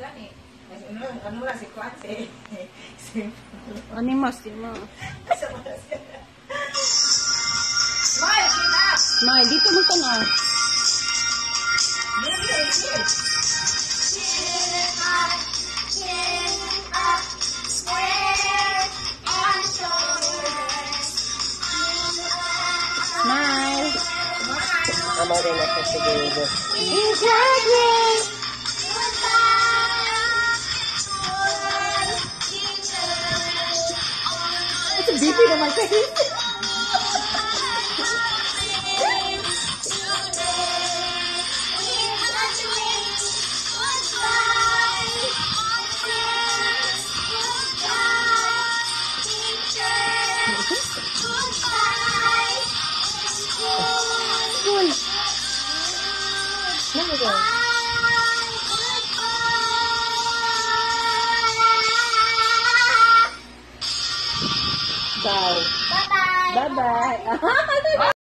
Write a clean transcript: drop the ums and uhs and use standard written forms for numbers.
Ano lang si Kwate? Animos, mo. Smile, chin up! May, dito mo ka na. Smile. Amo rin na sa siguro. Ito, baby naman kayo. Bye. Bye-bye. Bye-bye.